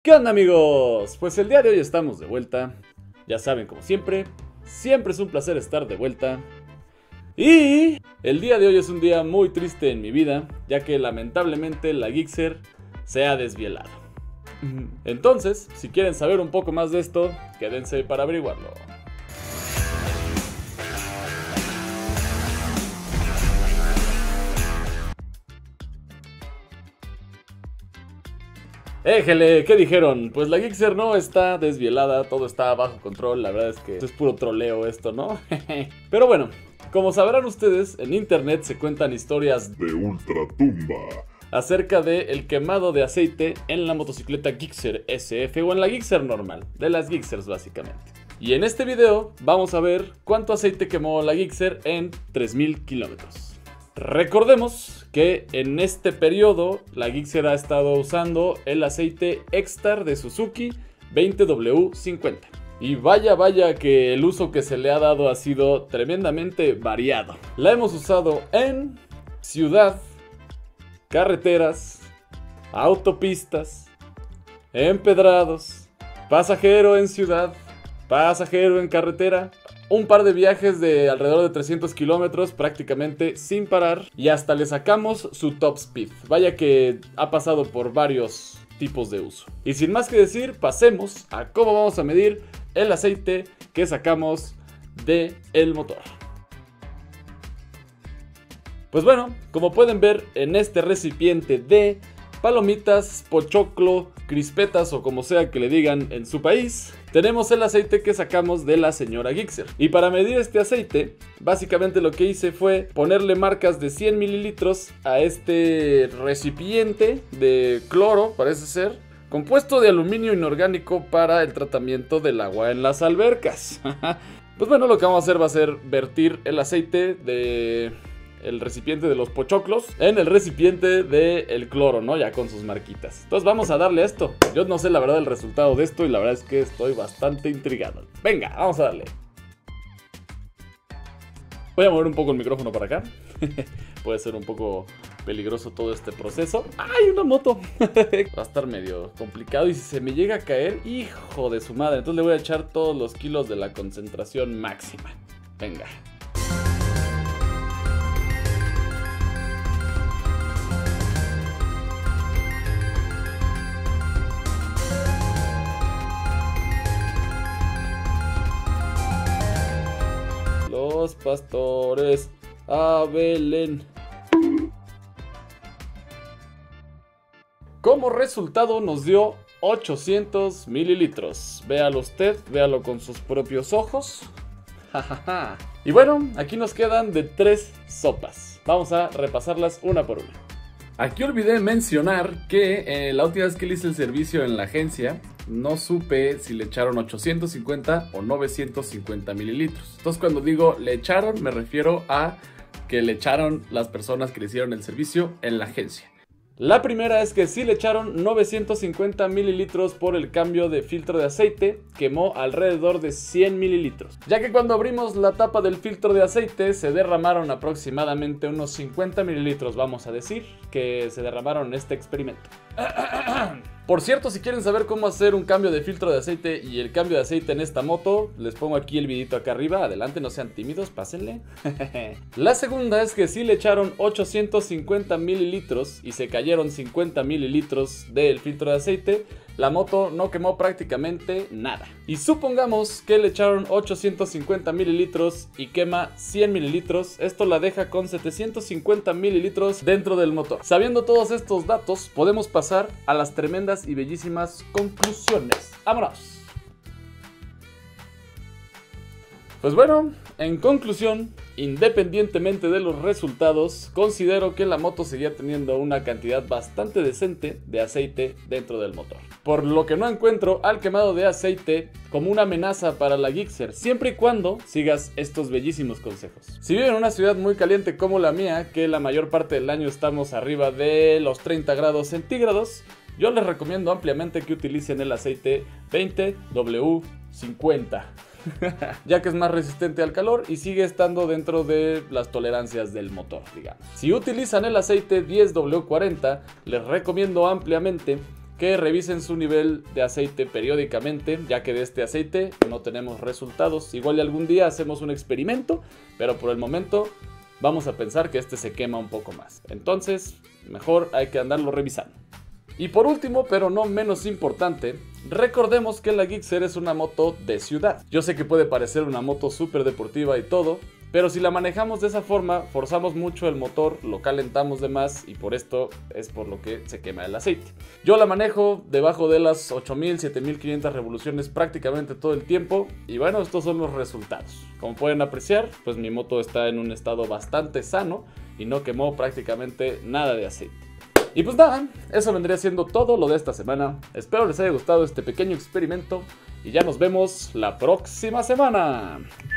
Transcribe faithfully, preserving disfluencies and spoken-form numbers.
¿Qué onda, amigos? Pues el día de hoy estamos de vuelta. Ya saben, como siempre, siempre es un placer estar de vuelta. Y el día de hoy es un día muy triste en mi vida, ya que lamentablemente la Gixxer se ha desvielado. Entonces, si quieren saber un poco más de esto, quédense para averiguarlo. Éjele, ¿qué dijeron? Pues la Gixxer no está desvielada, todo está bajo control. La verdad es que es puro troleo esto, ¿no? Pero bueno, como sabrán ustedes, en internet se cuentan historias de ultratumba acerca del quemado de aceite en la motocicleta Gixxer S F o en la Gixxer normal, de las Gixxers básicamente. Y en este video vamos a ver cuánto aceite quemó la Gixxer en tres mil kilómetros. Recordemos que en este periodo la Gixxer ha estado usando el aceite Extar de Suzuki veinte W cincuenta. Y vaya vaya que el uso que se le ha dado ha sido tremendamente variado. La hemos usado en ciudad, carreteras, autopistas, empedrados, pasajero en ciudad, pasajero en carretera. Un par de viajes de alrededor de trescientos kilómetros prácticamente sin parar. Y hasta le sacamos su top speed. Vaya que ha pasado por varios tipos de uso. Y sin más que decir, pasemos a cómo vamos a medir el aceite que sacamos del motor. Pues bueno, como pueden ver en este recipiente de palomitas, pochoclo, crispetas o como sea que le digan en su país, tenemos el aceite que sacamos de la señora Gixxer. Y para medir este aceite, básicamente lo que hice fue ponerle marcas de cien mililitros a este recipiente de cloro, parece ser, compuesto de aluminio inorgánico para el tratamiento del agua en las albercas. Pues bueno, lo que vamos a hacer va a ser vertir el aceite de el recipiente de los pochoclos en el recipiente del cloro, ¿no? Ya con sus marquitas. Entonces vamos a darle a esto. Yo no sé la verdad el resultado de esto y la verdad es que estoy bastante intrigado. Venga, vamos a darle. Voy a mover un poco el micrófono para acá. Puede ser un poco peligroso todo este proceso. ¡Ay, una moto! Va a estar medio complicado y si se me llega a caer, hijo de su madre. Entonces le voy a echar todos los kilos de la concentración máxima. Venga. Los pastores a Belén. Como resultado nos dio ochocientos mililitros. Véalo usted, véalo con sus propios ojos. Y bueno, aquí nos quedan de tres sopas. Vamos a repasarlas una por una. Aquí olvidé mencionar que eh, la última vez que le hice el servicio en la agencia no supe si le echaron ochocientos cincuenta o novecientos cincuenta mililitros. Entonces cuando digo le echaron me refiero a que le echaron las personas que le hicieron el servicio en la agencia. La primera es que sí le echaron novecientos cincuenta mililitros por el cambio de filtro de aceite, quemó alrededor de cien mililitros. Ya que cuando abrimos la tapa del filtro de aceite se derramaron aproximadamente unos cincuenta mililitros, vamos a decir, que se derramaron en este experimento. Por cierto, si quieren saber cómo hacer un cambio de filtro de aceite y el cambio de aceite en esta moto, les pongo aquí el videito acá arriba. Adelante, no sean tímidos, pásenle. La segunda es que sí le echaron ochocientos cincuenta mililitros y se cayeron cincuenta mililitros del filtro de aceite. La moto no quemó prácticamente nada. Y supongamos que le echaron ochocientos cincuenta mililitros y quema cien mililitros. Esto la deja con setecientos cincuenta mililitros dentro del motor. Sabiendo todos estos datos, podemos pasar a las tremendas y bellísimas conclusiones. ¡Vámonos! Pues bueno, en conclusión, independientemente de los resultados, considero que la moto seguía teniendo una cantidad bastante decente de aceite dentro del motor. Por lo que no encuentro al quemado de aceite como una amenaza para la Gixxer, siempre y cuando sigas estos bellísimos consejos. Si viven en una ciudad muy caliente como la mía, que la mayor parte del año estamos arriba de los treinta grados centígrados, yo les recomiendo ampliamente que utilicen el aceite veinte W cincuenta. Ya que es más resistente al calor y sigue estando dentro de las tolerancias del motor, digamos. Si utilizan el aceite diez W cuarenta, les recomiendo ampliamente que revisen su nivel de aceite periódicamente, ya que de este aceite no tenemos resultados. Igual y algún día hacemos un experimento, pero por el momento vamos a pensar que este se quema un poco más. Entonces, mejor hay que andarlo revisando. Y por último, pero no menos importante, recordemos que la Gixxer es una moto de ciudad. Yo sé que puede parecer una moto súper deportiva y todo, pero si la manejamos de esa forma, forzamos mucho el motor, lo calentamos de más y por esto es por lo que se quema el aceite. Yo la manejo debajo de las ocho mil, siete mil quinientas revoluciones prácticamente todo el tiempo y bueno, estos son los resultados. Como pueden apreciar, pues mi moto está en un estado bastante sano y no quemó prácticamente nada de aceite. Y pues nada, eso vendría siendo todo lo de esta semana. Espero les haya gustado este pequeño experimento y ya nos vemos la próxima semana.